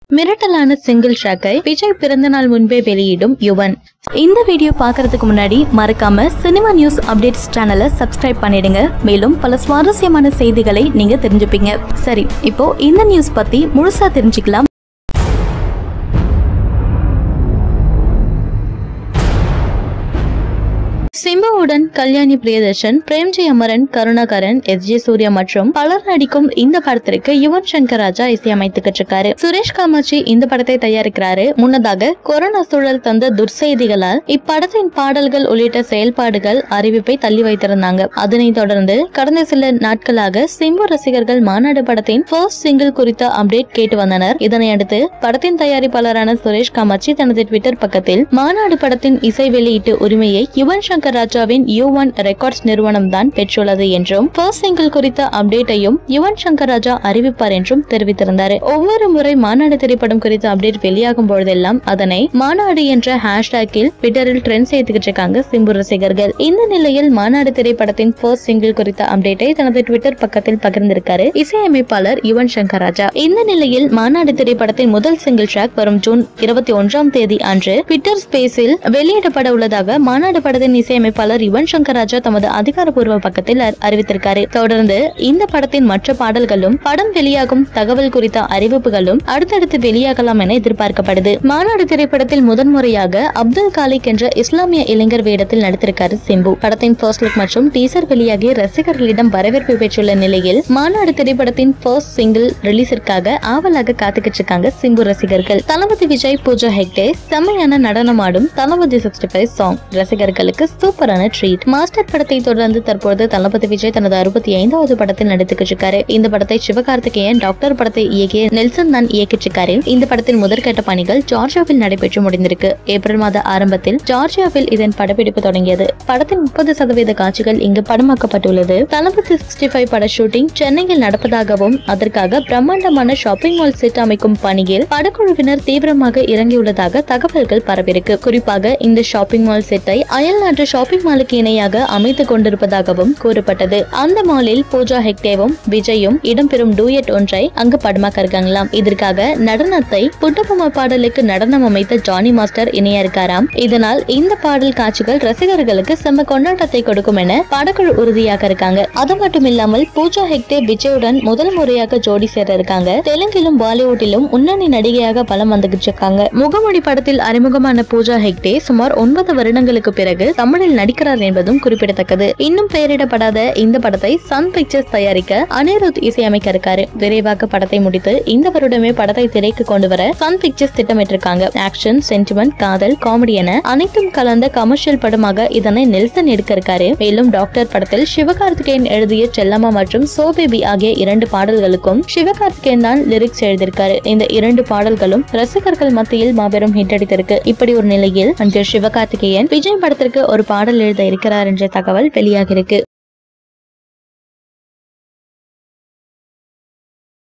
மிரட்டலான single ட்ராக்கை விஜய் பிறந்த நாள் முன்பே வெளியிடும் யுவன். இந்த வீடியோ பார்க்கறதுக்கு முன்னாடி மறக்காம சினிமா நியூஸ் அப்டேட்ஸ் சேனலை சப்ஸ்கிரைப் பண்ணிடுங்க. மேலும் பல சுவாரஸ்யமான செய்திகளை நீங்க தெரிஞ்சுப்பீங்க. சரி, இப்போ இந்த நியூஸ் பத்தி முழுசா தெரிஞ்சுக்கலாம். சிம்புவுடன் கல்யாணி பிரியதர்ஷன், பிரேம்ஜி அமரன், கருணாகரன், எஸ்.ஜே. சூர்யா மற்றும் பலர் நடிக்கும் இந்த படத்திற்கு யுவன் சங்கர் ராஜா இசையமைத்துக்கிட்டு இருக்காரு. சுரேஷ் காமாட்சி இந்த படத்தை தயாரிக்கிறாரு. முன்னதாக கொரோனா சூழல் தந்த துர்செய்திகளால் இப்படத்தின் பாடல்கள் உள்ளிட்ட செயல்பாடுகள் அறிவிப்பை தள்ளி வைத்திருந்தாங்க. அதனைத் தொடர்ந்து கடந்த சில நாட்களாக சிம்பு ரசிகர்கள் மாநாடு படத்தின் ஃபர்ஸ்ட் சிங்கிள் குறித்த அப்டேட் கேட்டு வந்தனர். இதனையடுத்து படத்தின் தயாரிப்பாளரான சுரேஷ் காமாட்சி தனது ட்விட்டர் பக்கத்தில் மாநாடு படத்தின் இசை வெளியீட்டு உரிமையை யுவன் சங்கர் ராஜாவின் யுவன் ரெக்கார்ட்ஸ் நிறுவனம் தான் பெற்றுள்ளது என்றும் ஃபர்ஸ்ட் சிங்கிள் குறித்த அப்டேட்டையும் யுவன் சங்கர் ராஜா அறிவிப்பார் என்றும் தெரிவித்திருந்தார். ஒவ்வொரு முறை மாநாடு திரைப்படம் குறித்த அப்டேட் வெளியாகும் பொழுதெல்லாம் அதனை மாநாடு என்ற ஹேஷ்டாகில் ட்விட்டரில் ட்ரெண்ட் செய்துகிட்டு இருக்காங்க சிம்பு ரசிகர்கள். இந்த நிலையில் மாநாடு திரைப்படத்தின் ஃபர்ஸ்ட் சிங்கிள் குறித்த அப்டேட்டை தனது ட்விட்டர் பக்கத்தில் பகிர்ந்திருக்காரு இசையமைப்பாளர் யுவன் சங்கர் ராஜா. இந்த நிலையில் மாநாடு திரைப்படத்தின் முதல் சிங்கிள் ட்ராக் வரும் ஜூன் 21 அன்று ட்விட்டர் ஸ்பேஸில் வெளியிடப்பட உள்ளதாக மாநாடு படத்தின் இசையமைப்பாளர் யுவன் சங்கர் ராஜா தமது அதிகாரப்பூர்வ பக்கத்தில் அறிவித்திருக்காரு. தொடர்ந்து இந்த படத்தின் மற்ற பாடல்களும் படம் வெளியாகும் தகவல் குறித்த அறிவிப்புகளும் அடுத்தடுத்து வெளியாகலாம் என எதிர்பார்க்கப்படுது. மாநாடு திரைப்படத்தில் முதன்முறையாக அப்துல் காலிக் என்ற இஸ்லாமிய இளைஞர் வேடத்தில் நடித்திருக்காரு சிம்பு. படத்தின் ஃபர்ஸ்ட் லுக் மற்றும் டீசர் வெளியாகி ரசிகர்களிடம் வரவேற்பு பெற்றுள்ள நிலையில் மாநாடு திரைப்படத்தின் ஃபர்ஸ்ட் சிங்கிள் ரிலீஸிற்காக ஆவலாக காத்துக்கிட்டு இருக்காங்க சிம்பு ரசிகர்கள். தளபதி விஜய், பூஜா ஹெக்டே செம்மையான நடனமாடும் தளபதி 65 சாங் ரசிகர்களுக்கு சூப்பரான ட்ரீட். மாஸ்டர் படத்தை தொடர்ந்து தற்போது தளபதி விஜய் தனது 65வது படத்தில் நடித்துக்கிட்டு இருக்காரு. இந்த படத்தை சிவகார்த்திகேயன் டாக்டர் படத்தை இயக்கிய நெல்சன் தான் இயக்கிட்டு இருக்காரு. இந்த படத்தின் முதற்கட்ட பணிகள் ஜார்ஜியாவில் நடைபெற்று முடிந்திருக்கு. ஏப்ரல் மாத ஆரம்பத்தில் ஜார்ஜியாவில் இதன் படப்பிடிப்பு தொடங்கியது. படத்தின் 30% காட்சிகள் இங்கு படமாக்கப்பட்டுள்ளது. தளபதி 65 பட ஷூட்டிங் சென்னையில் நடப்பதாகவும் அதற்காக பிரம்மாண்டமான ஷாப்பிங் மால் செட் அமைக்கும் பணியில் படக்குழுவினர் தீவிரமாக இறங்கியுள்ளதாக தகவல்கள் பரவிருக்கு. குறிப்பாக இந்த ஷாப்பிங் மால் செட்டை அயல் நாட்டு ஷாப்பிங் மாலுக்கு இணையாக அமைத்துக் கொண்டிருப்பதாகவும் கூறப்பட்டது. அந்த மாலில் பூஜா ஹெக்டேவும் விஜயும் இடம்பெறும் டூயட் ஒன்றை அங்கு படமாக்க இருக்காங்களாம். இதற்காக நடனத்தை புட்டபொம்மை பாடலுக்கு நடனம் அமைத்த ஜானி மாஸ்டர் இணைய இருக்காராம். இதனால் இந்த பாடல் காட்சிகள் ரசிகர்களுக்கு செம்ம கொண்டாட்டத்தை கொடுக்கும் என படக்குழு உறுதியாக இருக்காங்க. அது மட்டும் இல்லாமல் பூஜா ஹெக்டே விஜயுடன் முதல் முறையாக ஜோடி சேர இருக்காங்க. தெலுங்கிலும் பாலிவுட்டிலும் முன்னணி நடிகையாக பலம் வந்துகிட்டு இருக்காங்க. முகமூடி படத்தில் அறிமுகமான பூஜா ஹெக்டே சுமார் 9 வருடங்களுக்கு பிறகு தமிழில் நடிக்கிறார் என்பதும் குறிப்பிடத்தக்கது. இன்னும் பெயரிடப்படாத இந்த படத்தை சன் பிக்சர்ஸ் தயாரிக்க அனிருத் இசையமைக்க இருக்காரு. விரைவாக படத்தை முடித்து இந்த வருடமே படத்தை திரைக்கு கொண்டு வர சன் பிக்சர்ஸ் திட்டமிட்டிருக்காங்க. ஆக்ஷன், சென்டிமெண்ட், காதல், காமெடி என அனைத்தும் கலந்த கமர்ஷியல் படமாக இதனை நெல்சன் எடுக்க இருக்காரு. மேலும் டாக்டர் படத்தில் சிவகார்த்திகேயன் எழுதிய செல்லம்மா மற்றும் சோ பேபி ஆகிய 2 பாடல்களுக்கும் சிவகார்த்திகேயன் தான் லிரிக்ஸ் எழுதியிருக்காரு. இந்த 2 பாடல்களும் ரசிகர்கள் மத்தியில் மாபெரும் ஹிட் அடித்திருக்கு. இப்படி ஒரு நிலையில் அன்று சிவகார்த்திகேயன் விஜய் படத்திற்கு ஒரு பாடல் எழுத இருக்கிறார் என்ற தகவல் வெளியாகிருக்கு.